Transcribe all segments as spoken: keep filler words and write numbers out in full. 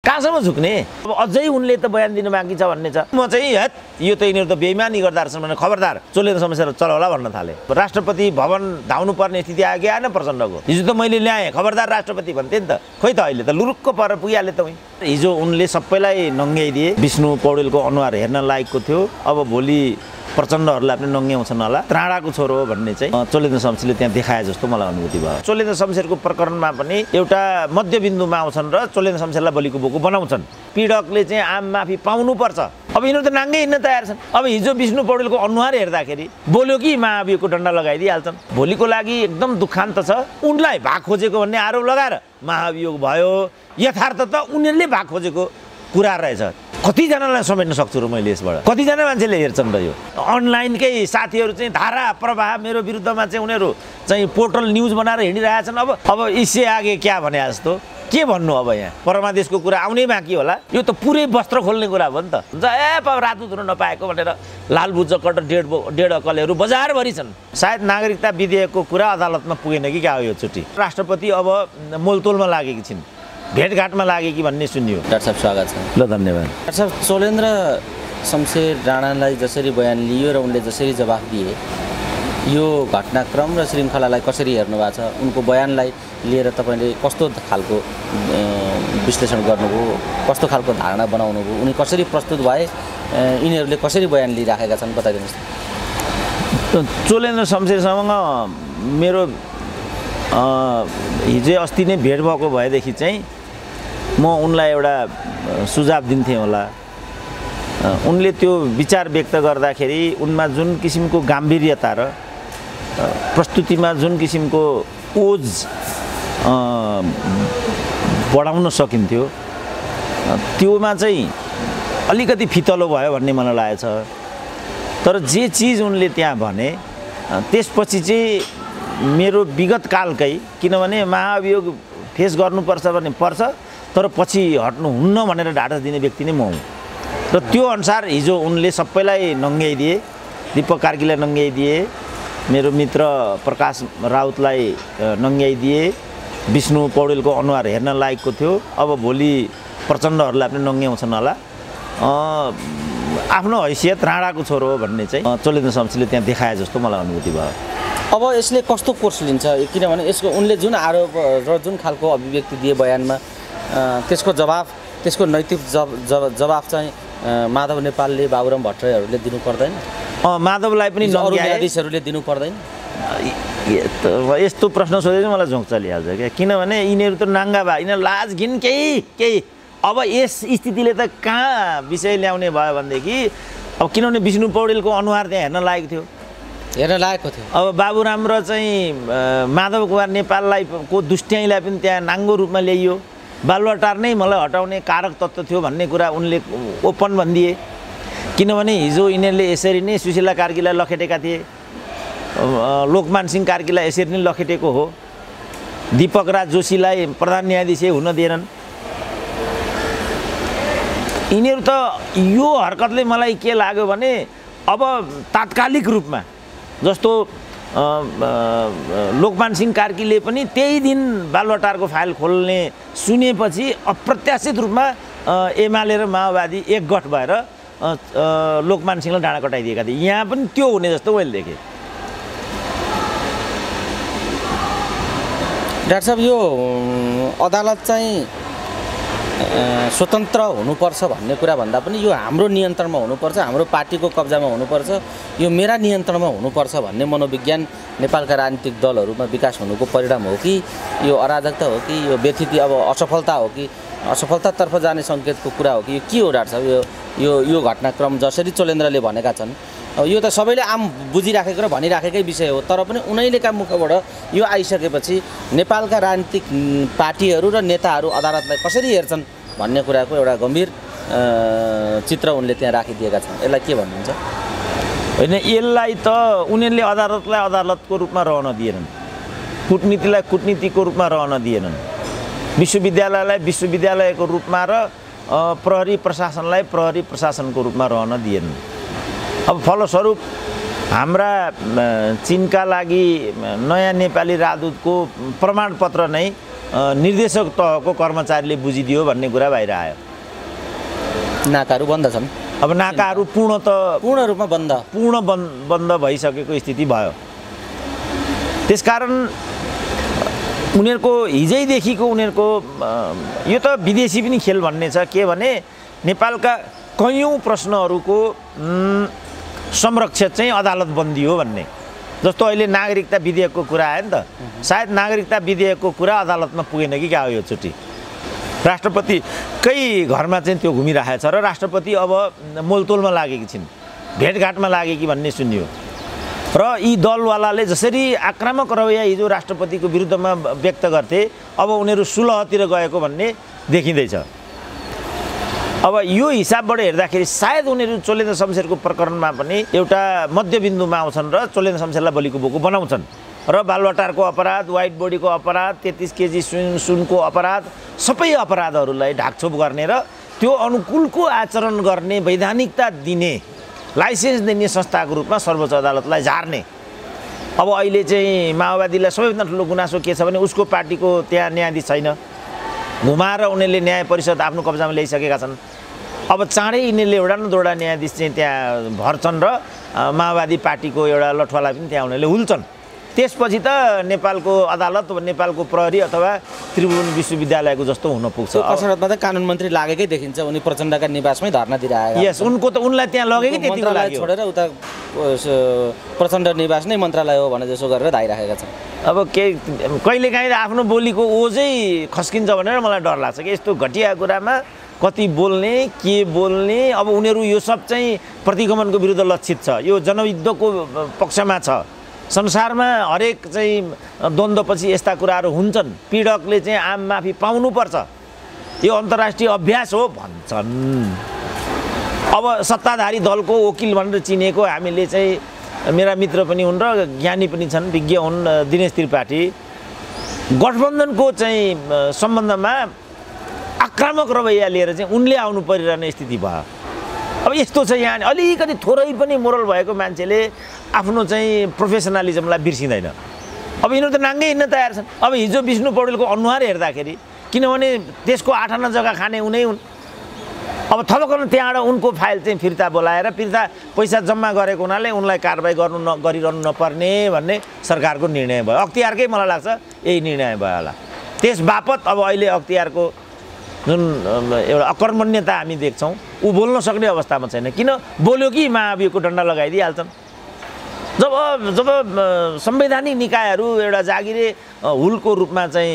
कहाँसम्म झुक्ने? अब अझै उनले त बयान दिनु बाँकी छ भन्ने छ। म चाहिँ हट यो त यिनीहरू त बेइमानी गर्दा रहेछन् भनेर खबरदार चोलेन्द्र शमशेर चल होला भन्न थाले। राष्ट्रपति भवन धाउनु पर्ने स्थिति आयो कि आएन प्रचण्डको? हिजो त मैले ल्याएँ खबरदार राष्ट्रपति भन्थे नि त, खोइ त अहिले त लुरुक्क पर पुगिहाले त। हिजो उनले सबैलाई नङ्ग्याइदिए। विष्णु पौडेलको अनुहार हेर्न लायकको थियो, अब भोलि प्रचण्डहरूलाई पनि नङ्ग्याउँछन् होला। त्राडाको छोरो हो भन्ने चाहिँ चोलेन्द्र शमशेरले त्यहाँ देखाए जस्तो मलाई अनुभूति भयो। चोलेन्द्र शमशेरको प्रकरणमा पनि एउटा मध्यबिन्दुमा आउँछन् र चोलेन्द्र शमशेरलाई बलिको बोको बनाउँछन्। पीडकले चाहिँ आम माफी पाउनुपर्छ। अब यिनीहरू त नाङ्गै हिँड्न तयार छन्। अब हिजो विष्णु पौडेलको अनुहार हेर्दाखेरि बोल्यो कि महाभियोगको डन्डा लगाइदिइहाल्छन्। भोलिको लागि एकदम दुःखान्त छ। उनलाई भाग खोजेको भन्ने आरोप लगाएर महाभियोग भयो। यथार्थ त उनीहरूले भाग खोजेको कुरा रहेछ। कतिजनालाई समेट्न सक्छु र मैले यसबाट? कतिजना मान्छेले हेर्छन् र यो अनलाइनकै साथीहरू चाहिँ धारा प्रवाह मेरो विरुद्धमा चाहिँ उनीहरू चाहिँ पोर्टल न्युज बनाएर हिँडिरहेछन्। अब अब इससे आगे क्या भने जस्तो के भन्नु? अब यहाँ परमादेशको कुरा आउनै बाँकी होला। यो त पुरै वस्त्र खोल्ने कुरा हो नि त। हुन्छ ए रातो धुन नपाएको भनेर लाल बुज्जकट डेढ डेढ अकलेहरू बजारभरि छन्। सायद नागरिकता विधेयकको कुरा अदालतमा पुगेन कि क्या हो यो चोटि? राष्ट्रपति अब मोलतोलमा लागेकी छिन्, भेटघाटमा लागे कि भन्ने सुनियो। डाक्टर साहब स्वागत छ। ल धन्यवाद। डाक्टर साहब, चोलेन्द्र शमशेर राणालाई जसरी बयान लियो र उनले जसरी जवाफ दिए, यो घटनाक्रम र श्रृङ्खलालाई कसरी हेर्नु भएको छ? उनको बयानलाई लिएर तपाईँले कस्तो खालको विश्लेषण गर्नुभयो, कस्तो खालको धारणा बनाउनु भयो, उनी कसरी प्रस्तुत भए, यिनीहरूले कसरी बयान लिइराखेका छन् बताइदिनुहोस् न। चोलेन्द्र शमशेरसँग मेरो हिजो अस्ति नै भेट भएको भएदेखि चाहिँ म उनलाई एउटा सुझाव दिन्थेँ होला। उनले त्यो विचार व्यक्त गर्दाखेरि उनमा जुन किसिमको गाम्भीर्यता र प्रस्तुतिमा जुन किसिमको ओज बढाउन सकिन्थ्यो त्योमा चाहिँ अलिकति फितलो भयो भन्ने मलाई लागेको छ। तर जे चिज उनले त्यहाँ भने त्यसपछि चाहिँ मेरो विगत कालकै, किनभने महाभियोग फेस गर्नुपर्छ भने पर्छ, तर पछि हट्नु हुन्न भनेर ढाडस दिने व्यक्ति नै म हुँ। र त्यो अनुसार हिजो उनले सबैलाई नङ्ग्याइदिए। दीपक कार्कीलाई नङ्ग्याइदिए, मेरो मित्र प्रकाश राउतलाई नङ्ग्याइदिए। विष्णु पौडेलको अनुहार हेर्न लायकको थियो, अब भोलि प्रचण्डहरूलाई पनि नङ्ग्याउँछन् होला। आफ्नो हैसियत राणाको छोरो हो भन्ने चाहिँ चोलेन्द्र शमशेरले त्यहाँ देखाए जस्तो मलाई अनुभूति भयो। अब यसले कस्तो कोर्स लिन्छ? किनभने यसको उनले जुन आरोप र जुन खालको अभिव्यक्ति दिए बयानमा, त्यसको जवाफ, त्यसको नैतिक जवाफ चाहिँ माधव नेपालले, बाबुराम भट्टराईहरूले दिनु पर्दैन? माधवलाई पनि अरू न्यायाधीशहरूले दिनु पर्दैन? यस्तो प्रश्न सोधेर मलाई झोक चलिहाल्छ क्या। किनभने यिनीहरू त नाङ्गा भए, यिनीहरू लाज घिन केही केही। अब यस स्थितिले त कहाँ विषय ल्याउने भयो भनेदेखि, अब किनभने विष्णु पौडेलको अनुहार त्यहाँ हेर्न लायक थियो, हेर्न लागेको थियो। अब बाबुराम र चाहिँ माधव कुमार नेपाललाई को दुष्ट्याइलाई पनि त्यहाँ नाङ्गो रूपमा ल्याइयो। बालुवाटार नै मलाई हटाउने कारक तत्त्व थियो भन्ने कुरा उनले ओपन भनिदिए। किनभने हिजो यिनीहरूले यसरी नै सुशीला कार्कीलाई लखेटेका थिए, लोकमान सिंह कार्कीलाई यसरी नै लखेटेको हो। दीपक राज जोशीलाई प्रधान न्यायाधीश हुन दिएनन्। यिनीहरू त यो हरकतले मलाई के लाग्यो भने अब तात्कालिक रूपमा जस्तो लोकमान सिंह कार्कीले पनि त्यही दिन बालुवाटारको फाइल खोल्ने सुनेपछि अप्रत्याशित रूपमा एमाले र माओवादी एकगठ भएर लोकमान सिंहलाई डाँडा कटाइदिएका थिए। यहाँ पनि त्यो हुने जस्तो मैले देखेँ। डाक्टर साहब, यो अदालत चाहिँ स्वतन्त्र हुनुपर्छ भन्ने कुरा भन्दा पनि यो हाम्रो नियन्त्रणमा हुनुपर्छ, हाम्रो पार्टीको कब्जामा हुनुपर्छ, यो मेरा नियन्त्रणमा हुनुपर्छ भन्ने मनोविज्ञान नेपालका राजनीतिक दलहरूमा विकास हुनुको परिणाम हो कि यो अराजकता हो कि यो व्यथिति अब असफलता हो कि असफलतातर्फ जाने सङ्केतको कुरा हो कि यो के हो? डाक्टर साहब, यो यो यो घटनाक्रम जसरी चोलेन्द्रले भनेका छन्, अब यो त सबैले आम बुझिराखेको र भनिराखेकै विषय हो, तर पनि उनैलेका मुखबाट यो आइसकेपछि नेपालका राजनीतिक पार्टीहरू र नेताहरू अदालतलाई कसरी हेर्छन् भन्ने कुराको एउटा गम्भीर चित्र उनले त्यहाँ राखिदिएका छन्। यसलाई के भन्नुहुन्छ? होइन, यसलाई त उनीहरूले अदालतलाई अदालतको रूपमा रहन दिएनन्, कुटनीतिलाई कुटनीतिको रूपमा रहन दिएनन्, विश्वविद्यालयलाई विश्वविद्यालयको रूपमा र प्रहरी प्रशासनलाई प्रहरी प्रशासनको रूपमा रहन दिएनन्। अब फलस्वरूप हाम्रा चिनका लागि नयाँ नेपाली राजदूतको प्रमाणपत्र नै निर्देशक तहको कर्मचारीले बुझिदियो भन्ने कुरा बाहिर आयो। नाकाहरू बन्द छन्। अब नाकाहरू पूर्ण त पूर्ण रूपमा बन्द पूर्ण बन्द बन्द भइसकेको स्थिति भयो। त्यसकारण उनीहरूको हिजैदेखिको उनीहरूको यो त विदेशी पनि खेल भन्ने छ के भने नेपालका कैयौँ प्रश्नहरूको संरक्षक चाहिँ अदालत बन्दी हो भन्ने। जस्तो अहिले नागरिकता विधेयकको कुरा आयो नि त, सायद नागरिकता विधेयकको कुरा अदालतमा पुगेन कि क्या हो यो चोटि। राष्ट्रपतिकै घरमा चाहिँ त्यो घुमिरहेको छ र राष्ट्रपति अब मोलतोलमा लागेकी छिन्, भेटघाटमा लागेकी भन्ने सुनियो। र यी दलवालाले जसरी आक्रामक रवैया हिजो राष्ट्रपतिको विरुद्धमा व्यक्त गर्थे अब उनीहरू सुलहतिर गएको भन्ने देखिँदैछ। अब यो हिसाबबाट हेर्दाखेरि सायद उनीहरू चोलेन्द्र शमशेरको प्रकरणमा पनि एउटा मध्यबिन्दुमा आउँछन् र चोलेन्द्र शमशेरलाई बलिको बोको बनाउँछन् र बालुवाटारको अपराध, वाइट बडीको अपराध, तेत्तिस केजी सुन सुनको अपराध, सबै अपराधहरूलाई ढाकछोप गर्ने र त्यो अनुकूलको आचरण गर्ने, वैधानिकता दिने, लाइसेन्स दिने संस्थाको रूपमा सर्वोच्च अदालतलाई झार्ने। अब अहिले चाहिँ माओवादीलाई सबैभन्दा ठुलो गुनासो के छ भने उसको पार्टीको त्यहाँ न्यायाधीश छैन, घुमाएर उनीहरूले न्याय परिषद आफ्नो कब्जामा ल्याइसकेका छन्। अब चाँडै यिनीहरूले एउटा न दुईवटा न्यायाधीश चाहिँ त्यहाँ भर्छन् र माओवादी पार्टीको एउटा लठुवालाई पनि त्यहाँ उनीहरूले हुल्छन्। त्यसपछि त नेपालको अदालत, नेपालको प्रहरी अथवा त्रिभुवन विश्वविद्यालयको जस्तो हुन पुग्छ। कसरतमा त कानुन मन्त्री लागेकै देखिन्छ, उनी प्रचण्डका निवासमै धर्ना दिइरहेका। यस, उनको त उनलाई त्यहाँ लगेकै त्यति बेला लाग्यो, छोडेर उता प्रचण्ड निवास नै मन्त्रालय हो भने जसो गरेर धाइराखेका छन्। अब के कहिलेकाहीँ आफ्नो बोलीको ओझै खस्किन्छ भनेर मलाई डर लाग्छ कि यस्तो घटिया कुरामा कति बोल्ने, के बोल्ने। अब उनीहरू यो सब चाहिँ प्रतिगमनको विरुद्ध लक्षित छ, यो जनयुद्धको पक्षमा छ। संसारमा हरेक चाहिँ द्वन्द्वपछि यस्ता कुराहरू हुन्छन्, पीडकले चाहिँ आम माफी पाउनुपर्छ, यो अन्तर्राष्ट्रिय अभ्यास हो भन्छन्। अब सत्ताधारी दलको वकिल भनेर चिनेको हामीले चाहिँ मेरा मित्र पनि हुन् र ज्ञानी पनि छन्, विज्ञ हुन्, दिनेश त्रिपाठी, गठबन्धनको चाहिँ सम्बन्धमा आक्रामक रवैया लिएर चाहिँ उनले आउनु परिरहने स्थिति भयो। अब यस्तो छ, यहाँ अलिकति थोरै पनि मोरल भएको मान्छेले आफ्नो चाहिँ प्रोफेसनलिजमलाई बिर्सिँदैन। अब यिनीहरू त नाङ्गै हिँड्न तयार छन्। अब हिजो विष्णु पौडेलको अनुहार हेर्दाखेरि, किनभने देशको आठ आना जग्गा खाने उनै हुन्, अब थपकन त्यहाँबाट उनको फाइल चाहिँ फिर्ता बोलाएर फिर्ता पैसा जम्मा गरेको हुनाले उनलाई कारबाही गर्नु न गरिरहनु नपर्ने भन्ने सरकारको निर्णय भयो। अख्तियारकै मलाई लाग्छ यही निर्णय भयो होला। त्यस बापत अब अहिले अख्तियारको जुन एउटा अकर्मण्यता हामी देख्छौँ, ऊ बोल्न सक्ने अवस्थामा छैन। किन बोल्यो कि महाभियोगको डन्डा लगाइदिइहाल्छन्। जब जब संवैधानिक निकायहरू एउटा जागिरे हुलको रूपमा चाहिँ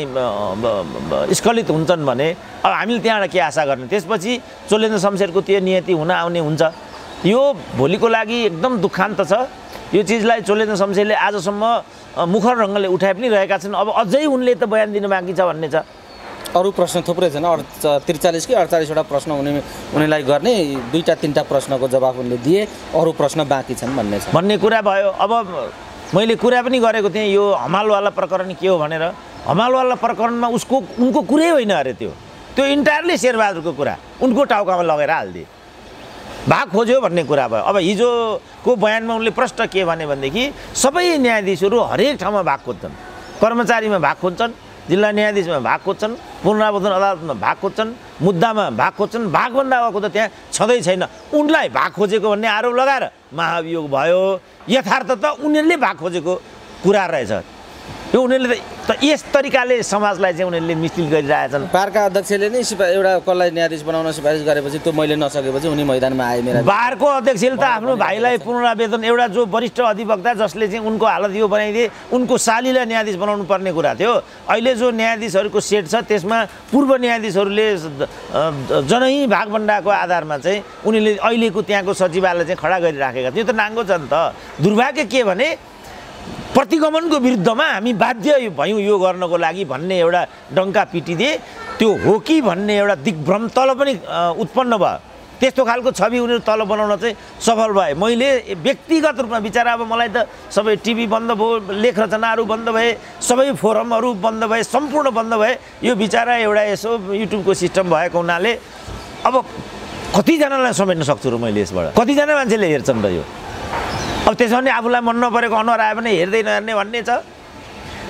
स्खलित हुन्छन् भने अब हामीले त्यहाँबाट के आशा गर्ने। त्यसपछि चोलेन्द्र शमशेरको त्यो नियति हुन आउने हुन्छ। यो भोलिको लागि एकदम दुःखान्त छ। यो चिजलाई चोलेन्द्र शमशेरले आजसम्म मुखर ढङ्गले उठाइ पनि रहेका छन्। अब अझै उनले त बयान दिनु बाँकी छ भन्ने छ। अरू प्रश्न थुप्रै छन्, त्रिचालिस कि अडचालिसवटा प्रश्न उनी उनीलाई गर्ने, दुईवटा तिनवटा प्रश्नको जवाब उनले दिए, अरू प्रश्न बाँकी छन् भन्ने छ भन्ने कुरा भयो। अब मैले कुरा पनि गरेको थिएँ यो हमालवाला प्रकरण के हो भनेर। हमालवाला प्रकरणमा उसको उनको कुरै होइन अरे, त्यो त्यो इन्टायरली शेरबहादुरको कुरा उनको टाउकामा लगेर हालिदिए, भाग खोज्यो भन्ने कुरा भयो। अब हिजोको बयानमा उनले प्रष्ट के भने भनेदेखि सबै न्यायाधीशहरू हरेक ठाउँमा भाग खोज्छन्, कर्मचारीमा भाग खोज्छन्, जिल्ला न्यायाधीशमा भाग खोज्छन्, पुनरावलोकन अदालतमा भाग खोज्छन्, मुद्दामा भाग खोज्छन्। भागभन्दा अबको त त्यहाँ छँदै छैन। उनलाई भाग खोजेको भन्ने आरोप लगाएर महाभियोग भयो। यथार्थ त उनीहरूले भाग खोजेको कुरा रहेछ। यो उनीहरूले त यस तरिकाले समाजलाई चाहिँ उनीहरूले मिश्रित गरिरहेछन्। बारका अध्यक्षले नै सिफा एउटा कसलाई न्यायाधीश बनाउन सिफारिस गरेपछि त्यो मैले नसकेपछि उनी मैदानमा आए। मेरा बारको अध्यक्षले त आफ्नो भाइलाई पुनरावेदन, एउटा जो वरिष्ठ अधिवक्ता जसले चाहिँ उनको हालत यो बनाइदिए, उनको सालीलाई न्यायाधीश बनाउनु पर्ने कुरा थियो। अहिले जो न्यायाधीशहरूको सेट छ त्यसमा पूर्व न्यायाधीशहरूले जनही भागभण्डाको आधारमा चाहिँ उनीहरूले अहिलेको त्यहाँको सचिवालय चाहिँ खडा गरिराखेका थियो। यो त नाङ्गो छ नि त। दुर्भाग्य के भने प्रतिगमनको विरुद्धमा हामी बाध्य भयौँ यो गर्नको लागि भन्ने एउटा डङ्का पिटिदिए, त्यो हो कि भन्ने एउटा दिग्भ्रम तल पनि उत्पन्न भयो। त्यस्तो खालको छवि उनीहरू तल बनाउन चाहिँ सफल भए। मैले व्यक्तिगत रूपमा विचार, अब मलाई त सबै टिभी बन्द भयो, लेख रचनाहरू बन्द भए, सबै फोरमहरू बन्द भए, सम्पूर्ण बन्द भए। यो विचारा एउटा यसो युट्युबको सिस्टम भएको हुनाले अब कतिजनालाई समेट्न सक्छु र मैले यसबाट, कतिजना मान्छेले हेर्छन् र यो। अब त्यसो भने आफूलाई मन नपरेको अनुहार आयो भने हेर्दै नहेर्ने भन्ने छ।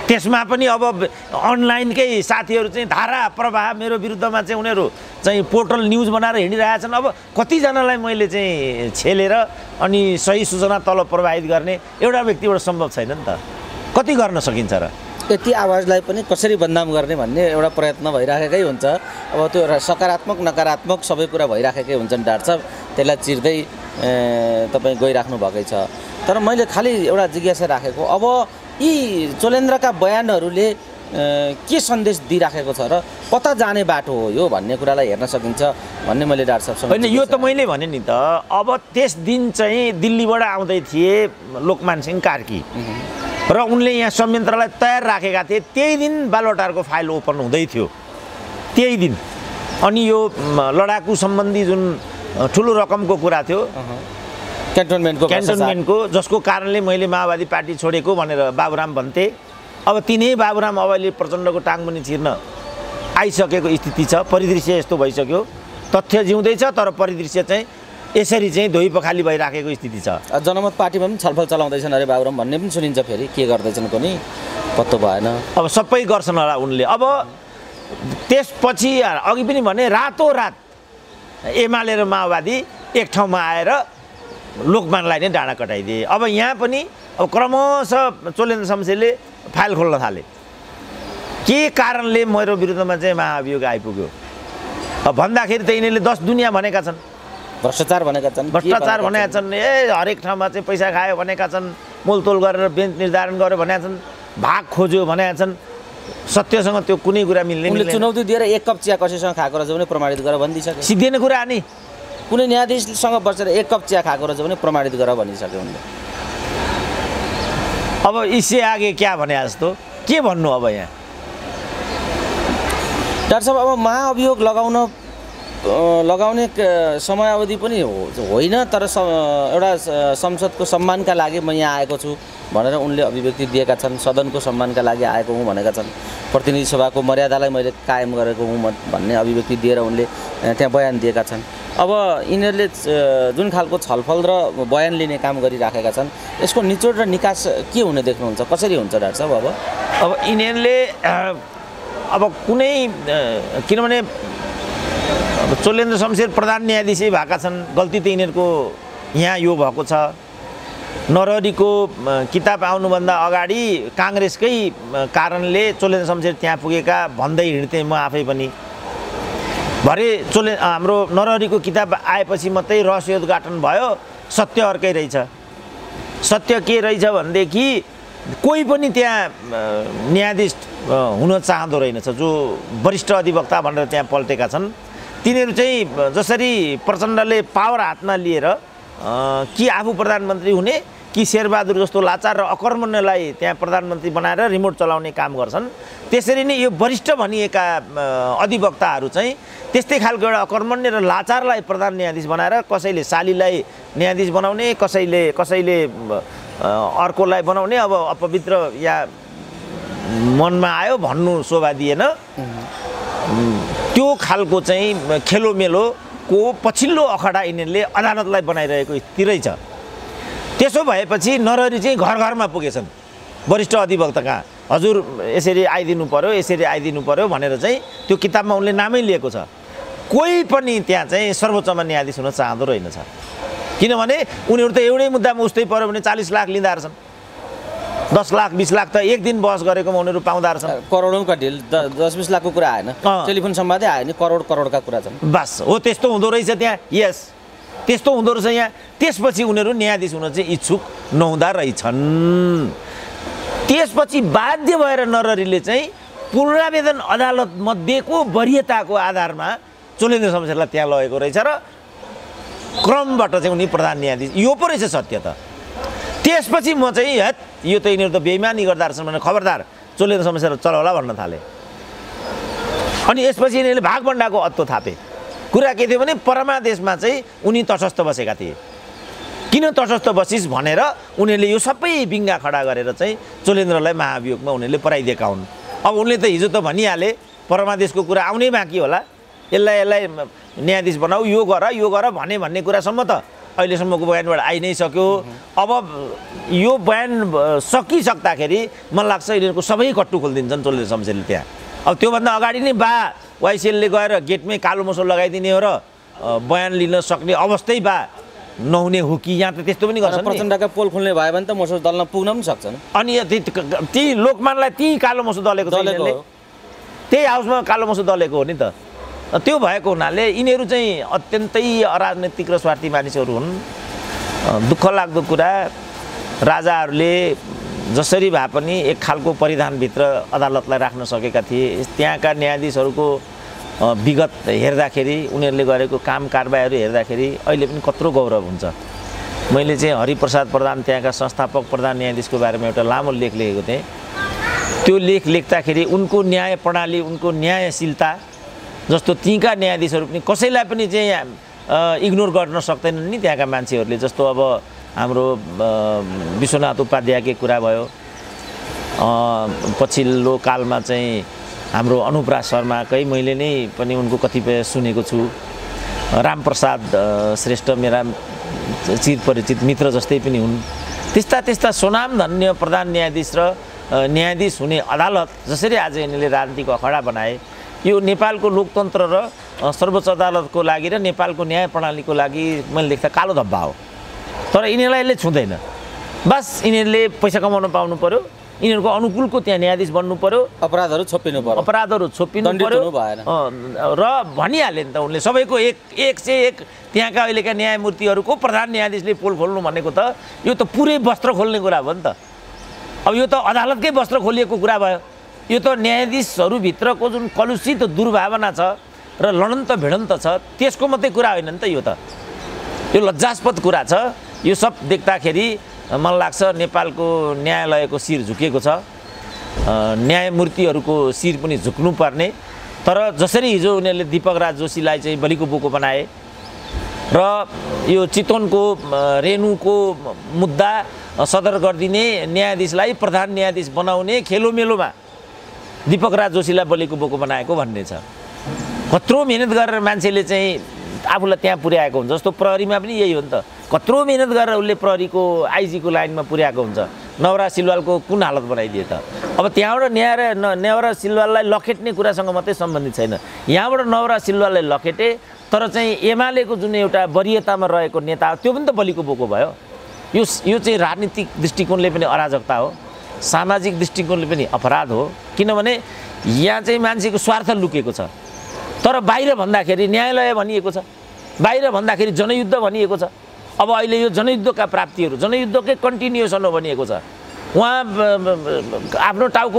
त्यसमा पनि अब अनलाइनकै साथीहरू चाहिँ धारा प्रवाह मेरो विरुद्धमा चाहिँ उनीहरू चाहिँ पोर्टल न्युज बनाएर हिँडिरहेछन्। अब कतिजनालाई मैले चाहिँ छेलेर अनि सही सूचना तल प्रवाहित गर्ने एउटा व्यक्तिबाट सम्भव छैन नि त। कति गर्न सकिन्छ र? यति आवाजलाई पनि कसरी बदनाम गर्ने भन्ने एउटा प्रयत्न भइराखेकै हुन्छ। अब त्यो एउटा सकारात्मक नकारात्मक सबै कुरा भइराखेकै हुन्छन् डाक्टर साहब, त्यसलाई चिर्दै तपाईँ गइराख्नु भएकै छ। तर मैले खालि एउटा जिज्ञासा राखेको, अब यी चोलेन्द्रका बयानहरूले के सन्देश दिइराखेको छ र कता जाने बाटो हो यो भन्ने कुरालाई हेर्न सकिन्छ भन्ने मैले डाक्टर साहबसँग होइन, यो त मैले भने नि त। अब त्यस दिन चाहिँ दिल्लीबाट आउँदै थिए लोकमान सिंह कार्की र उनले यहाँ संयन्त्रलाई तयार राखेका थिए। त्यही दिन बालुवाटारको फाइल ओपन हुँदै थियो, त्यही दिन। अनि यो लडाकु सम्बन्धी जुन ठुलो रकमको कुरा थियो क्यान्टोनमेन्टको क्यान्टोनमेन्टको जसको कारणले मैले माओवादी पार्टी छोडेको भनेर बाबुराम भन्थे। अब तिनै बाबुराम अब अहिले प्रचण्डको टाङमुनि छिर्न आइसकेको स्थिति छ। परिदृश्य यस्तो भइसक्यो, तथ्य जिउँदैछ तर परिदृश्य चाहिँ यसरी चाहिँ धोइ पखाली भइराखेको स्थिति छ। जनमत पार्टीमा पनि छलफल चलाउँदैछन् अरे बाबुराम भन्ने पनि सुनिन्छ। फेरि के गर्दैछन् पनि पत्तो भएन। अब सबै गर्छन् होला उनले। अब त्यसपछि अघि पनि भने रातोरात एमाले र माओवादी एक ठाउँमा आएर लोकमानलाई नै डाँडा कटाइदिए। अब यहाँ पनि अब क्रमशः चोलेन्द्र शमशेरले फाइल खोल्न थाले। के कारणले मेरो विरुद्धमा चाहिँ महाअभियोग आइपुग्यो अब भन्दाखेरि त यिनीहरूले दस दुनियाँ भनेका छन्, भ्रष्टाचार भनेका छन्, भ्रष्टाचार भनेका छन्, ए हरेक ठाउँमा चाहिँ पैसा खायो भनेका छन्, मोलतोल गरेर बेन्च निर्धारण गर्यो भनेका छन्, भाग खोज्यो भनेका छन्। सत्यसँग त्यो कुनै कुरा मिल्ने उनले चुनौती दिएर एक कप चिया कसैसँग खाएको रहेछ भने प्रमाणित गरेर भनिदिइसक्यो। सिद्धिने कुरा नि, कुनै न्यायाधीशसँग बसेर एक कप चिया खाएको रहेछ भने प्रमाणित गरेर भनिसक्यो उनले। अब इससे आगे क्या भने जस्तो के भन्नु अब यहाँ डाक्टर साहब? अब महाअभियोग लगाउन लगाउने समयावधि पनि होइन, तर एउटा संसदको सम्मानका लागि म यहाँ आएको छु भनेर उनले अभिव्यक्ति दिएका छन्। सदनको सम्मानका लागि आएको हुँ भनेका छन्। प्रतिनिधि सभाको मर्यादालाई मैले कायम गरेको हुँ भन्ने अभिव्यक्ति दिएर उनले त्यहाँ बयान दिएका छन्। अब यिनीहरूले जुन खालको छलफल र बयान लिने काम गरिराखेका छन्, यसको निचोड र निकास के हुने देख्नुहुन्छ? कसरी हुन्छ डाक्टर साहब? अब अब यिनीहरूले अब कुनै किनभने अब चोलेन्द्र शमशेर प्रधान न्यायाधीशै भएका छन्, गल्ती त यिनीहरूको यहाँ यो भएको छ। नरहरीको किताब आउनुभन्दा अगाडि काङ्ग्रेसकै कारणले चोलेन्द्र शमशेर त्यहाँ पुगेका भन्दै हिँड्थेँ म आफै पनि। भरे चोले हाम्रो नरहरीको किताब आएपछि मात्रै रहस्योद्घाटन भयो, सत्य अर्कै रहेछ। सत्य के रहेछ भनेदेखि कोही पनि त्यहाँ न्यायाधीश हुन चाहँदो रहेनछ, जो वरिष्ठ अधिवक्ता भनेर त्यहाँ पल्टेका छन्। तिनीहरू चाहिँ जसरी प्रचण्डले पावर हातमा लिएर कि आफू प्रधानमन्त्री हुने कि शेरबहादुर जस्तो लाचार र अकर्मण्यलाई त्यहाँ प्रधानमन्त्री बनाएर रिमोट चलाउने काम गर्छन्, त्यसरी नै यो वरिष्ठ भनिएका अधिवक्ताहरू चाहिँ त्यस्तै खालको एउटा अकर्मण्य र लाचारलाई प्रधान न्यायाधीश बनाएर कसैले सालीलाई न्यायाधीश बनाउने, कसैले कसैले अर्कोलाई बनाउने। अब अपवित्र या मनमा आयो भन्नु शोभा दिएन। त्यो खालको चाहिँ खेलोमेलोको पछिल्लो अखडा यिनीहरूले अदालतलाई बनाइरहेको स्थिति रहेछ। त्यसो भएपछि नरहरी चाहिँ घर घरमा पुगेछन् वरिष्ठ अधिवक्ता कहाँ, हजुर यसरी आइदिनु पर्यो, यसरी आइदिनु पर्यो भनेर चाहिँ त्यो किताबमा उनले नामै लिएको छ। कोही पनि त्यहाँ चाहिँ सर्वोच्चमा न्यायाधीश हुन चाहँदो रहेनछ, किनभने उनीहरू त एउटै मुद्दामा उस्तै पर्यो भने चालिस लाख लिँदा रहेछन्, दस लाख बिस लाख त एक दिन बहस गरेकोमा उनीहरू पाउँदा रहेछन्। करोडौँका ढिल दस बिस लाखको कुरा आएन, टेलिफोन सम्वादै आयो नि, करोड करोडका कुरा छन्। बस हो, त्यस्तो हुँदो रहेछ त्यहाँ। यस, त्यस्तो हुँदो रहेछ यहाँ। त्यसपछि उनीहरू न्यायाधीश हुन चाहिँ इच्छुक नहुँदा रहेछन्। त्यसपछि बाध्य भएर नरहरीले चाहिँ पुनरावेदन अदालत मध्येको वरियताको आधारमा चोलेन्द्र शमशेरलाई त्यहाँ लगेको रहेछ र क्रमबाट चाहिँ उनी प्रधान न्यायाधीश, यो पो रहेछ सत्य त। त्यसपछि म चाहिँ हेत यो त यिनीहरू त बेइमानी गर्दा रहेछन् भनेर खबरदार चोलेन्द्र शमशेर चल होला भन्न थालेँ। अनि यसपछि यिनीहरूले भागभण्डाको अत्तो थापे। कुरा के थियो भने परमादेशमा चाहिँ उनी तटस्थ बसेका थिए। किन तटस्थ बसिस् भनेर उनीहरूले यो सबै बिङ्गा खडा गरेर चाहिँ चोलेन्द्रलाई महाअभियोगमा उनीहरूले पराइदिएका हुन्। अब उनले त हिजो त भनिहाले परमादेशको कुरा आउनै बाँकी होला, यसलाई यसलाई न्यायाधीश बनाऊ, यो गर यो गर भने भन्ने कुरासम्म त अहिलेसम्मको बयानबाट आइ नै सक्यो। अब यो बयान सकिसक्दाखेरि मलाई लाग्छ यिनीहरूको सबै कट्टु खोलिदिन्छन् चोलेन्द्र शमशेरले त्यहाँ। अब त्योभन्दा अगाडि नै बा वाइसिएलले गएर गेटमै कालो मोसो लगाइदिने हो र बयान लिन सक्ने अवस्थै बा नहुने हो कि यहाँ त त्यस्तो पनि गर्छन् नि। प्रचण्डका पोल खोल्ने भयो भने त मोसो दल्न पुग्न पनि सक्छन्। अनि ती लोकमानलाई ती कालो मोसो दलेको छ दलेको यिनीहरूले। त्यही हाउसमा कालो मोसो दलेको हो नि त। त्यो भएको हुनाले यिनीहरू चाहिँ अत्यन्तै अराजनैतिक र स्वार्थी मानिसहरू हुन्। दुःख लाग्दो कुरा राजाहरूले जसरी भए पनि एक खालको परिधानभित्र अदालतलाई राख्न सकेका थिए। त्यहाँका न्यायाधीशहरूको विगत हेर्दाखेरि उनीहरूले गरेको काम कारबाहीहरू हेर्दाखेरि अहिले पनि कत्रो गौरव हुन्छ। मैले चाहिँ हरिप्रसाद प्रधान त्यहाँका संस्थापक प्रधान न्यायाधीशको बारेमा एउटा लामो लेख लेखेको थिएँ। त्यो लेख लेख्दाखेरि उनको न्याय प्रणाली उनको न्यायशीलता जस्तो तीका न्यायाधीशहरू पनि कसैलाई पनि चाहिँ इग्नोर गर्न सक्दैनन् नि त्यहाँका मान्छेहरूले। जस्तो अब हाम्रो विश्वनाथ उपाध्यायकै कुरा भयो, पछिल्लो कालमा चाहिँ हाम्रो अनुपराज शर्माकै मैले नै पनि उनको कतिपय सुनेको छु। रामप्रसाद श्रेष्ठ मेरा चिरपरिचित मित्र जस्तै पनि हुन्। त्यस्ता त्यस्ता स्वनामधन्य प्रधान न्यायाधीश र न्यायाधीश हुने अदालत जसरी आज यिनीहरूले राजनीतिक अखडा बनाए, यो नेपालको लोकतन्त्र र सर्वोच्च अदालतको लागि र नेपालको न्याय प्रणालीको लागि मैले देख्दा कालो धब्बा हो। तर यिनीहरूलाई यसले छुँदैन। बस यिनीहरूले पैसा कमाउन पाउनु पर्यो, यिनीहरूको अनुकूलको त्यहाँ न्यायाधीश बन्नु पर्यो, अपराधहरू छोपिनु पर्यो, अपराधहरू छोपिनु पर्यो र भनिहाले नि त उनले सबैको एक एक से एक त्यहाँका अहिलेका न्यायमूर्तिहरूको प्रधान न्यायाधीशले पोल खोल्नु भनेको त यो त पुरै वस्त्र खोल्ने कुरा भयो नि त। अब यो त अदालतकै वस्त्र खोलिएको कुरा भयो। यो त न्यायाधीशहरूभित्रको जुन कलुषित दुर्भावना छ र लडन्त भिडन्त छ त्यसको मात्रै कुरा होइन नि त। यो त यो लज्जास्पद कुरा छ। यो सब देख्दाखेरि मलाई लाग्छ नेपालको न्यायालयको शिर झुकेको छ, न्यायमूर्तिहरूको शिर पनि झुक्नुपर्ने। तर जसरी हिजो उनीहरूले दीपकराज जोशीलाई चाहिँ बलिको बोको बनाए र यो चितवनको रेणुको मुद्दा सदर गरिदिने न्यायाधीशलाई प्रधान न्यायाधीश बनाउने खेलोमेलोमा दीपकराज जोशीलाई बलिको बोको बनाएको भन्ने छ। कत्रो मिहिनेत गरेर मान्छेले चाहिँ आफूलाई त्यहाँ पुर्याएको हुन्छ। जस्तो प्रहरीमा पनि यही हो नि त। कत्रो मिहिनेत गरेर उसले प्रहरीको आइजीको लाइनमा पुर्याएको हुन्छ। नवरा सिलवालको कुन हालत बनाइदिए त। अब त्यहाँबाट न्याय नेवरा सिलवाललाई लखेट्ने कुरासँग मात्रै सम्बन्धित छैन। यहाँबाट नवरा सिलवाललाई लखेटे तर चाहिँ एमालेको जुन एउटा वरियतामा रहेको नेता त्यो पनि त बलिको बोको भयो। यो यो चाहिँ राजनीतिक दृष्टिकोणले पनि अराजकता हो, सामाजिक दृष्टिकोणले पनि अपराध हो। किनभने यहाँ चाहिँ मान्छेको स्वार्थ लुकेको छ। तर बाहिर भन्दाखेरि न्यायालय भनिएको छ, बाहिर भन्दाखेरि जनयुद्ध भनिएको छ। अब अहिले यो जनयुद्धका प्राप्तिहरू जनयुद्धकै कन्टिन्युएसन हो भनिएको छ। उहाँ आफ्नो टाउको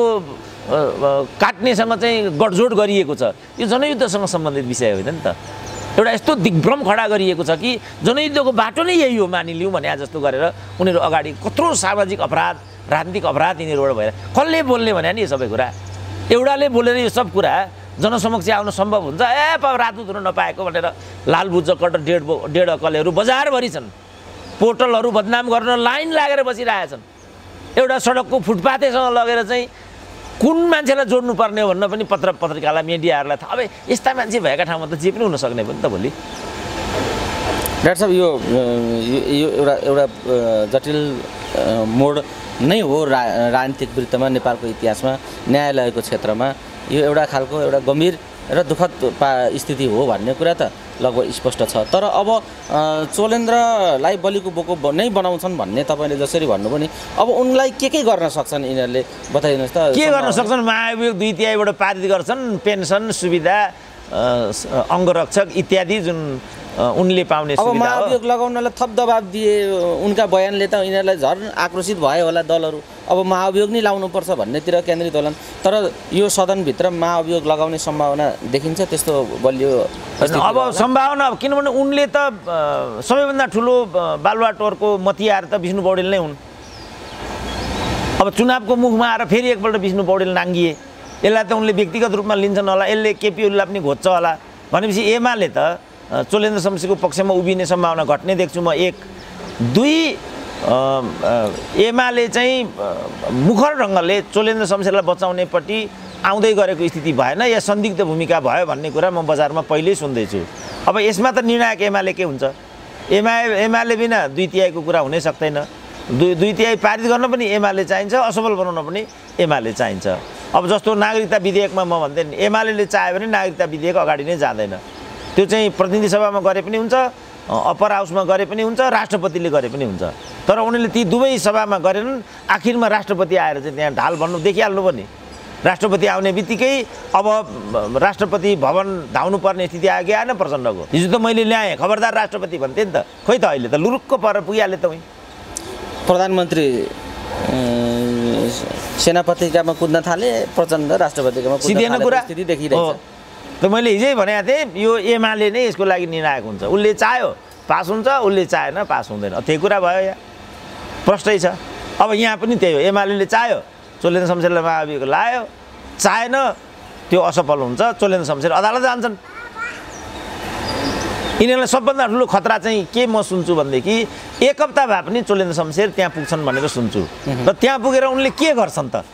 काट्नेसँग चाहिँ गठजोड गरिएको छ। यो जनयुद्धसँग सम्बन्धित विषय होइन नि त। एउटा यस्तो दिग्भ्रम खडा गरिएको छ कि जनयुद्धको बाटो नै यही हो मानिलिउँ भने जस्तो गरेर उनीहरू अगाडि कत्रो सामाजिक अपराध राजनीतिक अपराध यिनीहरूबाट भएर कसले बोल्ने भने नि यो सबै कुरा एउटाले बोलेर यो सब कुरा जनसमक्ष आउन सम्भव हुन्छ। ए राजदूत हुन नपाएको भनेर लाल बुज्जकट डेढ डेढ अकलेहरू बजारभरि छन्। पोर्टलहरू बदनाम गर्न लाइन लागेर बसिरहेछन्। एउटा सडकको फुटपाथैसँग लगेर चाहिँ कुन मान्छेलाई जोड्नुपर्ने हो भन्न पनि पत्र पत्रिकालाई मिडियाहरूलाई थाहा। अब यस्ता मान्छे भएका ठाउँमा त जे पनि हुनसक्ने पनि त भोलि। डाक्टर साहब यो यो एउटा एउटा जटिल मोड नै हो रा राजनीतिक वृत्तमा नेपालको इतिहासमा न्यायालयको क्षेत्रमा यो एउटा खालको एउटा गम्भीर र दुःखद स्थिति हो भन्ने कुरा त लगभग स्पष्ट छ। तर अब चोलेन्द्रलाई बलिको बोको नै बनाउँछन् भन्ने तपाईँले जसरी भन्नु पनि अब उनलाई के के गर्न सक्छन् यिनीहरूले बताइदिनुहोस् त। के गर्न सक्छन्? महाभियोग दुई तिहाईबाट पारित गर्छन्, पेन्सन सुविधा अङ्गरक्षक इत्यादि जुन उनले पाउने अब महाभियोग लगाउनलाई थप दबाब दिए उनका बयानले त यिनीहरूलाई झन् आक्रोशित भयो होला दलहरू। अब महाभियोग नै लाउनुपर्छ भन्नेतिर केन्द्रित होलान्। तर यो सदनभित्र महाभियोग लगाउने सम्भावना देखिन्छ त्यस्तो बलियो? अब सम्भावना किनभने उनले त सबैभन्दा ठुलो बालुवाटोरको मतियार त विष्णु पौडेल नै हुन्। अब चुनावको मुखमा आएर फेरि एकपल्ट विष्णु पौडेल नाङ्गिए, यसलाई त उनले व्यक्तिगत रूपमा लिन्छन् होला, यसले केपी ओलीलाई पनि घोच्छ होला भनेपछि एमाले त चोलेन्द्र शमशेरको पक्षमा उभिने सम्भावना घट्ने देख्छु म। एक दुई एमाले चाहिँ मुखर ढङ्गले चोलेन्द्र शमशेरलाई बचाउनेपट्टि आउँदै गरेको स्थिति भएन या संदिग्ध भूमिका भयो भन्ने कुरा म बजारमा पहिल्यै सुन्दैछु। अब यसमा त निर्णायक एमाले के हुन्छ? एमाले एमाले बिना दुई तिहाईको कुरा हुनै सक्दैन। दुई दुई तिहाई पारित गर्न पनि एमाले चाहिन्छ, असफल बनाउन पनि एमाले चाहिन्छ। अब जस्तो नागरिकता विधेयकमा म भन्दै नि एमाले चाह्यो भने नागरिकता विधेयक अगाडि नै जाँदैन। त्यो चाहिँ प्रतिनिधि सभामा गरे पनि हुन्छ, अप्पर हाउसमा गरे पनि हुन्छ, राष्ट्रपतिले गरे पनि हुन्छ। तर उनीहरूले ती दुवै सभामा गरेनन्। आखिरमा राष्ट्रपति आएर चाहिँ त्यहाँ ढाल भन्नु देखिहाल्नु पनि। राष्ट्रपति आउने बित्तिकै अब राष्ट्रपति भवन धाउनु पर्ने स्थिति आयो कि आएन प्रचण्डको। हिजो त मैले ल्याएँ खबरदार राष्ट्रपति भन्थे नि त, खोइ त अहिले त लुरुक्क पर पुगिहाल्यो त। प्रधानमन्त्री सेनापतिकामा कुद्न थाले, प्रचण्ड राष्ट्रपतिकामा सिधै कुरा स्थिति देखिरहेछ। त मैले हिजै भनेको थिएँ यो एमाले नै यसको लागि निर्णायक हुन्छ। उसले चाह्यो पास हुन्छ, उसले चाहेन पास हुँदैन। त्यही कुरा भयो यहाँ, प्रष्टै छ। अब यहाँ पनि त्यही हो, एमाले चाह्यो चोलेन्द्र शमशेरलाई महाभियोग लायो, चाहेन त्यो असफल हुन्छ, चोलेन्द्र शमशेर अदालत जान्छन्। यिनीहरूलाई सबभन्दा ठुलो खतरा चाहिँ के म सुन्छु भनेदेखि एक हप्ता भए पनि चोलेन्द्र शमशेर त्यहाँ पुग्छन् भनेर सुन्छु। र त्यहाँ पुगेर उनले के गर्छन् त?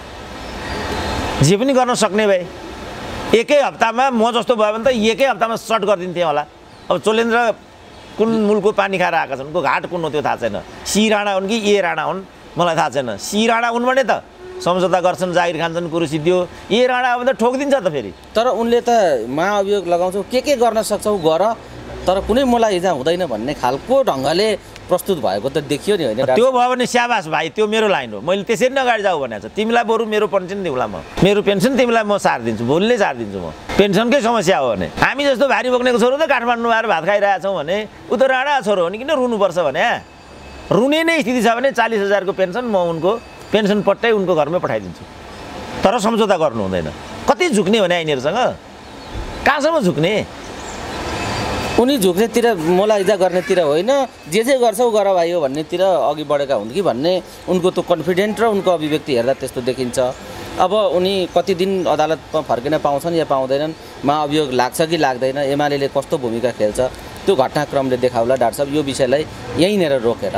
जे पनि गर्न सक्ने भए एकै हप्तामा म जस्तो भयो भने त एकै हप्तामा सर्ट गरिदिन्थेँ होला। अब चोलेन्द्र कुन मुलको पानी खाएर आएका छन्, को घाट कुन हो त्यो थाहा छैन। सी राणा हुन् कि ए राणा हुन् मलाई थाहा छैन। सी राणा हुन् भने त सम्झौता गर्छन्, जागिर खान्छन्, कुरुसी दियो। ए राणा हो भने त ठोकिदिन्छ त फेरि। तर उनले त महाअभियोग लगाउँछौ के के गर्न सक्छौ गर, तर कुनै मलाई हिजो हुँदैन भन्ने खालको ढङ्गले प्रस्तुत भएको त देखियो नि होइन। त्यो भयो भने स्याबास भाइ, त्यो मेरो लाइन हो। मैले त्यसरी नै अगाडि जाऊ भनेको छ। तिमीलाई बरु मेरो पेन्सन दिउँला म, मेरो पेन्सन तिमीलाई म सारिदिन्छु, भोलिले सारिदिन्छु म। पेन्सनकै समस्या हो भने हामी जस्तो भारी बोक्नेको छोरो त काठमाडौँ आएर भात खाइरहेछौँ भने ऊ त राणा छोरो हो नि, किन रुनुपर्छ भने? रुने नै स्थिति छ भने चालिस हजारको पेन्सन म उनको पेन्सन पट्टै उनको घरमै पठाइदिन्छु। तर सम्झौता गर्नु हुँदैन। कति झुक्ने भने यिनीहरूसँग, कहाँसम्म झुक्ने? उनी झुक्नेतिर मोलाइजा गर्नेतिर होइन, जे जे गर्छौ गर भाइ हो भन्नेतिर अघि बढेका हुन् कि भन्ने उनको त्यो कन्फिडेन्ट र उनको अभिव्यक्ति हेर्दा त्यस्तो देखिन्छ। अब उनी कति दिन अदालतमा फर्किन पाउँछन् या पाउँदैनन्, महाअभियोग लाग्छ कि लाग्दैन, एमाले कस्तो भूमिका खेल्छ, त्यो घटनाक्रमले देखाउला। डाक्टर साहब यो विषयलाई यहीँनिर रोकेर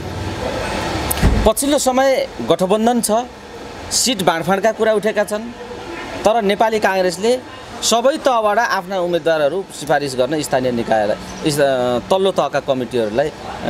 पछिल्लो समय गठबन्धन छ, सिट बाँडफाँडका कुरा उठेका छन्, तर नेपाली काङ्ग्रेसले सबै तहबाट आफ्ना उम्मेदवारहरू सिफारिस गर्न स्थानीय निकायलाई तल्लो तहका कमिटीहरूलाई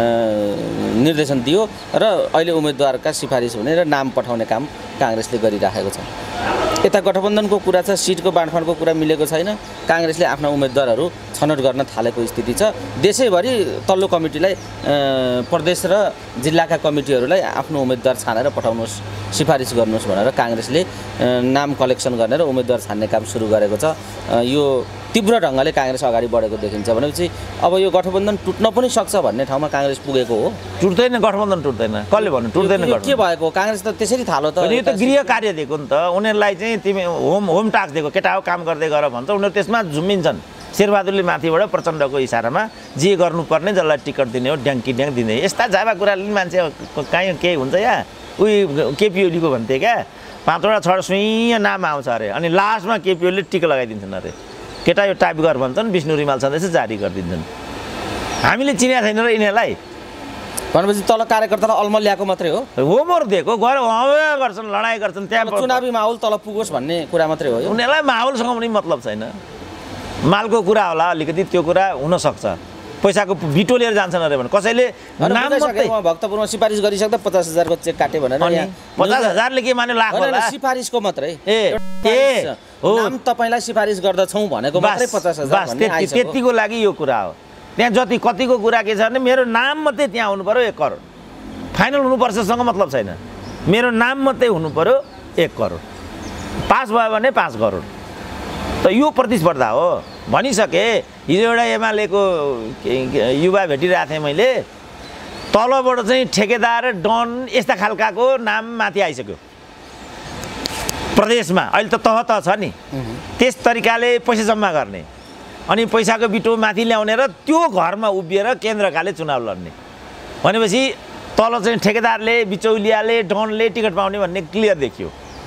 निर्देशन दियो र अहिले उम्मेदवारका सिफारिस हुने र नाम पठाउने काम काङ्ग्रेसले गरिराखेको छ। यता गठबन्धनको कुरा छ, सिटको बाँडफाँडको कुरा मिलेको छैन, काङ्ग्रेसले आफ्ना उम्मेदवारहरू छनौट गर्न थालेको स्थिति छ। देशैभरि तल्लो कमिटीलाई प्रदेश र जिल्लाका कमिटीहरूलाई आफ्नो उम्मेदवार छानेर पठाउनुहोस्, सिफारिस गर्नुहोस् भनेर काङ्ग्रेसले नाम कलेक्सन गर्ने र उम्मेदवार छान्ने काम सुरु गरेको छ। यो तीव्र ढङ्गले काङ्ग्रेस अगाडि बढेको देखिन्छ। भनेपछि अब यो गठबन्धन टुट्न पनि सक्छ भन्ने ठाउँमा काङ्ग्रेस पुगेको हो। टुट्दैन, गठबन्धन टुट्दैन। कसले भन्नु टुट्दैन? के भएको? काङ्ग्रेस त त्यसरी थालो त, यो त गृह कार्य दिएको नि त उनीहरूलाई चाहिँ। तिमी होम होम टास्क दिएको, केटा हो काम गर्दै गर भन्छ, उनीहरू त्यसमा झुम्मिन्छन्। शेरबहादुरले माथिबाट प्रचण्डको इसारामा जे गर्नुपर्ने जसलाई टिकट दिने हो ड्याङ्की ड्याङ दिने। यस्ता जाबा कुराले मान्छे कहीँ केही हुन्छ या उही केपिओलीको भन्थे क्या, पाँचवटा छवटा सुइँ नाम आउँछ अरे, अनि लास्टमा केपिओलीले टिका लगाइदिन्छन् अरे। केटा यो टाइप गर भन्छन्, विष्णु रिमाल सन्देश जारी गरिदिन्छन्। हामीले चिनेको छैन र यिनीहरूलाई। भनेपछि तल कार्यकर्तालाई अलमल ल्याएको मात्रै हो, होमवर्क दिएको, गएर हमला गर्छन्, लडाइँ गर्छन्, त्यहाँ चुनावी माहौल तल पुगोस् भन्ने कुरा मात्रै हो। उनीहरूलाई माहौलसँग पनि मतलब छैन। मालको कुरा होला अलिकति, त्यो कुरा हुनसक्छ। पैसाको बिटो लिएर जान्छन् अरे भने कसैले नाम मात्रै भक्तपुरमा सिफारिस गरिसक्दा पचास हजारको चेक काटे भनेर पचास हजारले के माने लाख होला? सिफारिसको मात्रै ए ए हो, नाम तपाईँलाई सिफारिस गर्दछौँ भनेको मात्रै पचास हजार भन्ने आइसक्यो। त्यतिको लागि यो कुरा हो। त्यहाँ जति कतिको कुरा के छ भने मेरो नाम मात्रै त्यहाँ हुनु पर्यो एक करोड, फाइनल हुनुपर्छसँग मतलब छैन। मेरो नाम मात्रै हुनु पर्यो एक करोड, पास भयो भने पाँच करोड। त यो प्रतिस्पर्धा हो भनिसके। हिजो एउटा एमालेको युवा भेटिरहेको थिएँ मैले, तलबाट चाहिँ ठेकेदार डन यस्ता खालकाको नाम माथि आइसक्यो प्रदेशमा। अहिले त तह तह छ नि, त्यस तरिकाले पैसा जम्मा गर्ने अनि पैसाको बिटो माथि ल्याउने र त्यो घरमा उभिएर केन्द्रकाले चुनाव लड्ने। भनेपछि तल चाहिँ ठेकेदारले, बिचौलियाले, डनले टिकट पाउने भन्ने क्लियर देखियो।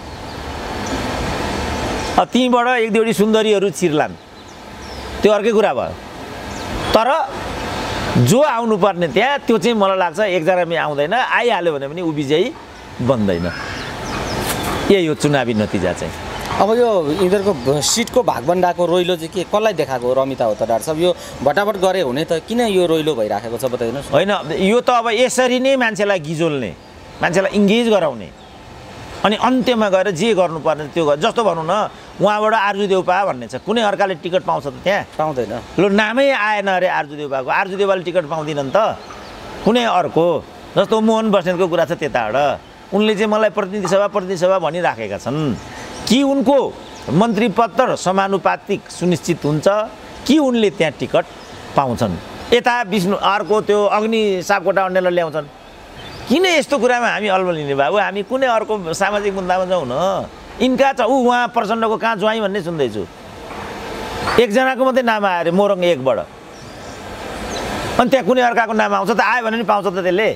त्यहीँबाट एक दुईवटी सुन्दरीहरू छिर्लान्, त्यो अर्कै कुरा भयो। तर जो आउनुपर्ने त्यहाँ त्यो चाहिँ मलाई लाग्छ एकजना पनि आउँदैन, आइहाल्यो भने पनि ऊ विजयी बन्दैन। यही हो चुनावी नतिजा चाहिँ। अब यो यिनीहरूको सिटको भागभण्डाको रोइलो चाहिँ के कसलाई देखाएको रमिता हो त डाक्टर साहब? यो भटाभट गरे हुने त किन यो रोइलो भइराखेको छ बताइदिनुहोस्। होइन, यो त अब यसरी नै मान्छेलाई गिजोल्ने, मान्छेलाई इङ्गेज गराउने, अनि अन्त्यमा गएर जे गर्नुपर्ने त्यो गर। जस्तो भनौँ न, उहाँबाट आर्जु देउपा भन्ने छ, कुनै अर्काले टिकट पाउँछ त त्यहाँ? पाउँदैन। ल नामै आएन अरे आर्जु देउपाको, आर्जु देउपाले टिकट पाउँदिनन् त? कुनै अर्को जस्तो मोहन बस्नेतको कुरा छ त्यताबाट, उनले चाहिँ मलाई प्रतिनिधि सभा प्रतिनिधि सभा भनिराखेका छन् कि उनको मन्त्री पद र समानुपातिक सुनिश्चित हुन्छ कि उनले त्यहाँ टिकट पाउँछन्। यता विष्णु अर्को त्यो अग्नि सापकोटा अन्यलाई ल्याउँछन्। किन यस्तो कुरामा हामी अल्मलिने बाबु? हामी कुनै अर्को सामाजिक मुद्दामा जाउँ न। यिनका छ ऊ उहाँ प्रचण्डको कहाँ ज्वाइँ भन्ने सुन्दैछु, एकजनाको मात्रै नाम आयो अरे मोरङ एकबाट, अनि त्यहाँ कुनै अर्काको नाम आउँछ त? आयो भने नि पाउँछ त त्यसले?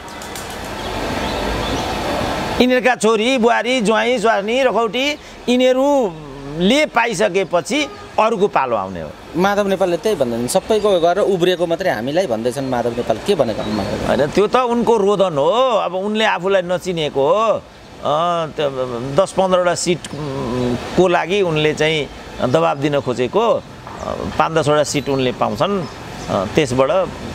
यिनीहरूका छोरी बुहारी ज्वाइँ स्वास्नी रखौटी यिनीहरूले पाइसकेपछि अरूको पालो आउने हो। माधव नेपालले त्यही भन्दैछन्, सबैको गरेर उब्रिएको मात्रै हामीलाई भन्दैछन्। माधव नेपाल के भनेको? होइन, त्यो त उनको रोदन हो। अब उनले आफूलाई नचिनेको हो, दस पन्ध्रवटा सिटको लागि उनले चाहिँ दबाब दिन खोजेको, पाँच दसवटा सिट उनले पाउँछन्, त्यसबाट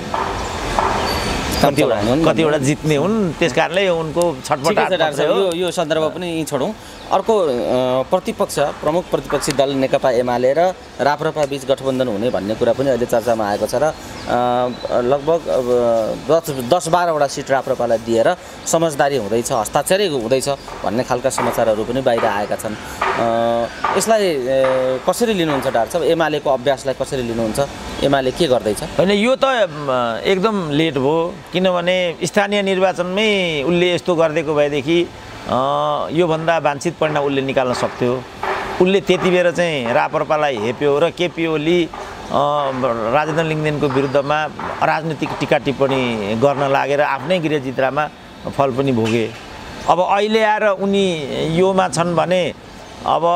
कतिवटा कतिवटा जित्ने हुन्। त्यस कारणले उनको छटपट यो यो सन्दर्भ पनि यहीँ छोडौँ। अर्को प्रतिपक्ष प्रमुख प्रतिपक्षी दल नेकपा एमाले र राप्रपा बीच गठबन्धन हुने भन्ने कुरा पनि अहिले चर्चामा आएको छ र लगभग दस दस बाह्रवटा सिट राप्रपालाई दिएर समझदारी हुँदैछ, हस्ताक्षरै हुँदैछ भन्ने खालका समाचारहरू पनि बाहिर आएका छन्। यसलाई कसरी लिनुहुन्छ डाक्टर साहब? एमालेको अभ्यासलाई कसरी लिनुहुन्छ? एमाले के गर्दैछ? होइन, यो त एकदम लेट भयो, किनभने स्थानीय निर्वाचनमै उसले यस्तो गरिदिएको भएदेखि योभन्दा वाञ्छित परिणाम उसले निकाल्न सक्थ्यो। उसले त्यति बेर चाहिँ राप्रपालाई हेप्यो र केपी ओली राजेन्द्र लिङ्गदेनको विरुद्धमा राजनीतिक टिका टिप्पणी गर्न लागेर आफ्नै गृहजित्रामा फल पनि भोगे। अब अहिले आएर उनी योमा छन् भने अब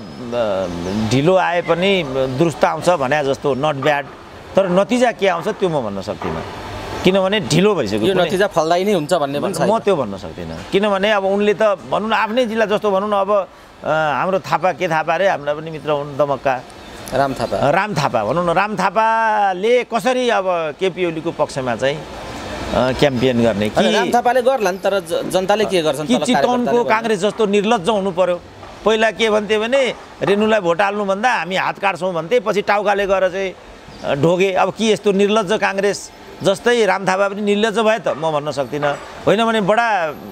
ढिलो आए पनि दुरुस्त आउँछ भने जस्तो, नट ब्याड, तर नतिजा के आउँछ त्यो म भन्न सक्दिनँ, किनभने ढिलो भइसक्यो। यो नतिजा फलदायी नै हुन्छ भन्ने पनि म त्यो भन्न सक्दिनँ, किनभने अब उनले त भनौँ न आफ्नै जिल्ला जस्तो भनौँ न, अब हाम्रो थापा के थापा रे, हाम्रा पनि मित्र हुन् दमकका राम थापा राम थापा भनौँ न, राम थापाले कसरी अब केपी ओलीको पक्षमा चाहिँ क्याम्पेन गर्ने कि राम थापाले गर्लान्, तर जनताले के गर्छन्? कि चितवनको काङ्ग्रेस जस्तो निर्लज्ज हुनु पर्यो? पहिला के भन्थे भने रेणुलाई भोट हाल्नुभन्दा हामी हात काट्छौँ भन्थे, पछि टाउकाले गएर चाहिँ ढोगे। अब के यस्तो निर्लज्ज काङ्ग्रेस जस्तै राम थापा पनि निर्लज्ज भए त? म भन्न सक्दिनँ। होइन भने बडा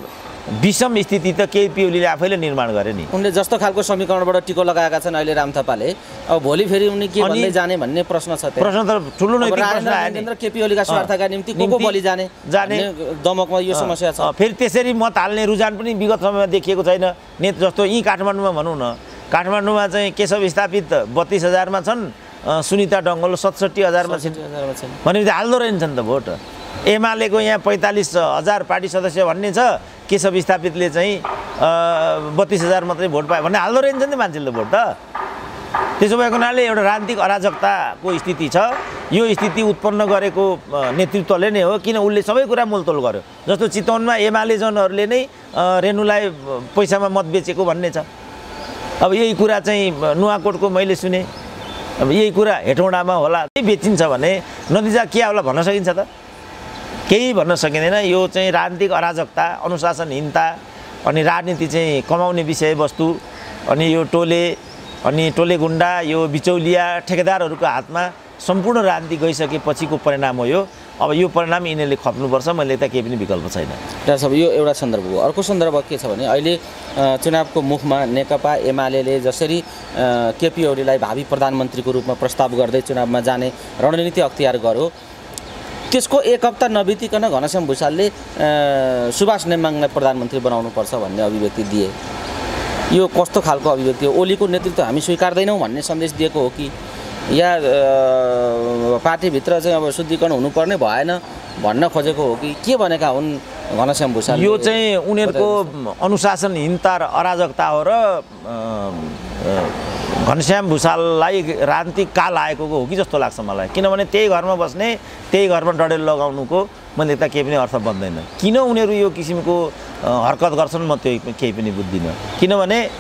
विषम स्थिति त केपी ओलीले आफैले निर्माण गरे नि। उनले जस्तो खालको समीकरणबाट टिको लगाएका छन् अहिले राम थापाले, अब भोलि फेरि उनी के भन्दै जाने भन्ने प्रश्न छ। प्रश्न त ठुलो नै राजेन्द्र केपी ओलीका स्वार्थका निम्ति को को बलि जाने जाने दमकमा यो समस्या छ। फेरि त्यसरी मत हाल्ने रुझान पनि विगत समयमा देखिएको छैन। नेत जस्तो यहीँ काठमाडौँमा भनौँ न, काठमाडौँमा चाहिँ केशव स्थापित बत्तिस हजारमा छन्, सुनिता डङ्गोल सतसट्ठी हजारमा छन् भनेपछि हाल्दो रहेछन् त भोट। एमालेको यहाँ पैँतालिस हजार पार्टी सदस्य भन्ने छ, केशव स्थापितले चाहिँ बत्तिस हजार मात्रै भोट पायो भन्ने हाल्दो रहेछ नि त मान्छेले त भोट त। त्यसो भएको हुनाले एउटा राजनीतिक अराजकताको स्थिति छ। यो स्थिति उत्पन्न गरेको नेतृत्वले नै हो, किन उसले सबै कुरा मोलतोल गर्यो। जस्तो चितवनमा एमालेजनहरूले नै रेणुलाई पैसामा मत बेचेको भन्ने छ। अब यही कुरा चाहिँ नुवाकोटको मैले सुने, अब यही कुरा हेटौँडामा होला, त्यही बेचिन्छ भने नतिजा के होला भन्न सकिन्छ त? केही भन्न सकिँदैन। यो चाहिँ राजनीतिक अराजकता, अनुशासनहीनता, अनि राजनीति चाहिँ कमाउने विषयवस्तु, अनि यो टोले अनि टोले गुन्डा, यो बिचौलिया ठेकेदारहरूको हातमा सम्पूर्ण राजनीति गइसकेपछिको परिणाम हो यो। अब यो परिणाम यिनीहरूले खप्नुपर्छ, मैले त केही पनि विकल्प छैन। डाक्टर साहब, यो एउटा सन्दर्भ हो। अर्को सन्दर्भ के छ भने अहिले चुनावको मुखमा नेकपा एमाले जसरी केपी ओलीलाई भावी प्रधानमन्त्रीको रूपमा प्रस्ताव गर्दै चुनावमा जाने रणनीति अख्तियार गर्यो, त्यसको एक हप्ता नबितिकन घनश्याम भुषालले सुभाष नेमाङलाई प्रधानमन्त्री बनाउनुपर्छ भन्ने अभिव्यक्ति दिए। यो कस्तो खालको अभिव्यक्ति हो? ओलीको नेतृत्व हामी स्वीकार्दैनौँ भन्ने सन्देश दिएको हो कि या पार्टीभित्र चाहिँ अब शुद्धिकरण हुनुपर्ने भएन भन्न खोजेको हो कि के भनेका हुन् घनश्याम भुषाल? यो चाहिँ उनीहरूको अनुशासनहीनता र अराजकता हो र घनश्याम भुषाललाई राजनीतिक काल आएको हो कि जस्तो लाग्छ मलाई। किनभने त्यही घरमा बस्ने, त्यही घरमा डडेल लगाउनुको मैले त केही पनि अर्थ बन्दैन। किन उनीहरू यो किसिमको हरकत गर्छन् म त्यो केही पनि बुझ्दिनँ। किनभने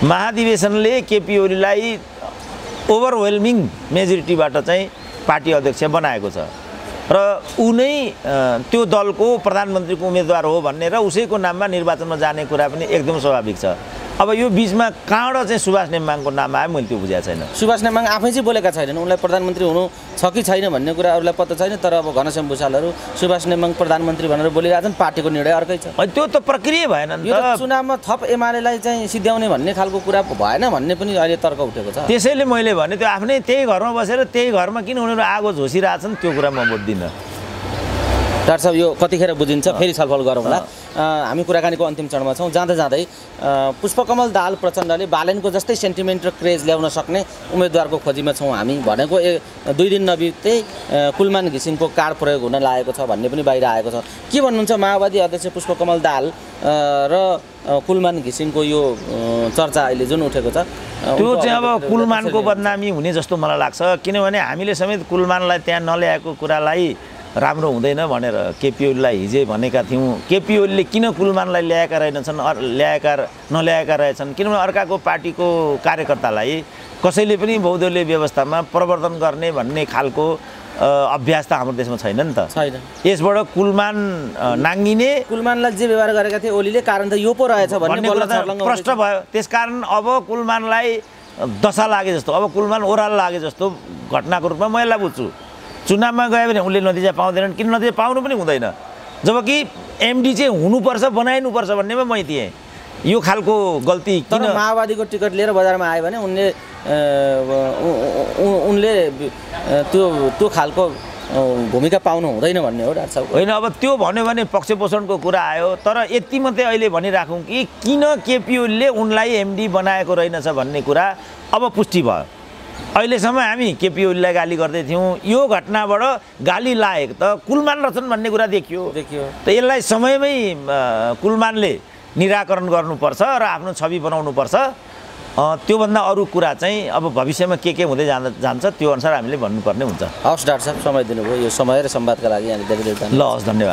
महाधिवेशनले केपी ओलीलाई ओभरवेल्मिङ मेजोरिटीबाट चाहिँ पार्टी अध्यक्ष बनाएको छ र ऊ नै त्यो दलको प्रधानमन्त्रीको उम्मेदवार हो भन्ने र उसैको नाममा निर्वाचनमा जाने कुरा पनि एकदम स्वाभाविक छ। अब यो बिचमा कहाँबाट चाहिँ सुभाष नेम्बाङको नाम आयो मैले त्यो बुझेको छैन। सुभाष नेम्बाङ आफै चाहिँ बोलेका छैनन्, उनलाई प्रधानमन्त्री हुनु छ कि छैन भन्ने कुरा अरूलाई पत्ता छैन, तर अब घनश्याम भुसालहरू सुभाष नेम्बाङ प्रधानमन्त्री भनेर बोलिरहेछन्, पार्टीको निर्णय अर्कै छ। त्यो त प्रक्रिया भएन नि यो त। चुनावमा थप एमालेलाई चाहिँ सिद्ध्याउने भन्ने खालको कुरा भएन भन्ने पनि अहिले तर्क उठेको छ। त्यसैले मैले भने त्यो आफ्नै त्यही घरमा बसेर त्यही घरमा किन उनीहरू आगो झोसिरहेछन् त्यो कुरा म बुझ्दिनँ। डाक्टर साहब यो कतिखेर बुझिन्छ फेरि छलफल गरौँला। हामी कुराकानीको अन्तिम चरणमा छौँ। जाँदै जाँदै पुष्पकमल दाहाल प्रचण्डले बालेनको जस्तै सेन्टिमेन्ट र क्रेज ल्याउन सक्ने उम्मेदवारको खोजीमा छौँ हामी भनेको ए दुई दिन नबित्दै कुलमान घिसिङको कार्ड प्रयोग हुन लागेको छ भन्ने पनि बाहिर आएको छ। के भन्नुहुन्छ माओवादी अध्यक्ष पुष्पकमल दाहाल र कुलमान घिसिङको यो चर्चा अहिले जुन उठेको छ त्यो चाहिँ अब कुलमानको बदनामी हुने जस्तो मलाई लाग्छ, किनभने हामीले समेत कुलमानलाई त्यहाँ नल्याएको कुरालाई राम्रो हुँदैन भनेर केपी ओलीलाई हिजै भनेका थियौँ। केपी ओलीले किन कुलमानलाई ल्याएका रहेनछन् ल्याएका नल्याएका रहेछन् किनभने अर्काको पार्टीको कार्यकर्तालाई कसैले पनि बहुदलीय व्यवस्थामा प्रवर्तन गर्ने भन्ने खालको अभ्यास त हाम्रो देशमा छैन नि त। छैन। यसबाट कुलमान नाङ्गिने कुलमानलाई जे व्यवहार गरेका थिए ओलीले कारण त यो पो रहेछ भन्ने प्रश्न भयो। त्यसकारण अब कुलमानलाई दशा लागे जस्तो, अब कुलमान ओह्रालो लागे जस्तो घटनाको रूपमा मैले बुझ्छु। चुनावमा गयो भने उनले नतिजा पाउँदैनन्, किन नतिजा पाउनु पनि हुँदैन, जबकि एमडी चाहिँ हुनुपर्छ बनाइनुपर्छ भन्नेमा मै थिएँ। यो खालको गल्ती किन माओवादीको टिकट लिएर बजारमा आयो भने उनले उनले त्यो त्यो खालको भूमिका पाउनु हुँदैन भन्ने हो डाक्टर साहब? होइन, अब त्यो भन्यो भने पक्ष पोषणको कुरा आयो, तर यति मात्रै अहिले भनिराखौँ कि किन केपी ओलीले उनलाई एमडी बनाएको रहेनछ भन्ने कुरा अब पुष्टि भयो। अहिलेसम्म हामी केपी ओलीलाई गाली गर्दै थियौँ, यो घटनाबाट गाली लायक त कुलमान रहेछन् भन्ने कुरा देखियो देखियो त यसलाई समयमै कुलमानले निराकरण गर्नुपर्छ र आफ्नो छवि बनाउनुपर्छ। त्योभन्दा अरू कुरा चाहिँ अब भविष्यमा के के हुँदै जान्छ जान्छ त्यो अनुसार हामीले भन्नुपर्ने हुन्छ। हवस् डाक्टर साहब, समय दिनुभयो, यो समय र संवादका लागि यहाँले धेरै धेरै ल हवस्, धन्यवाद।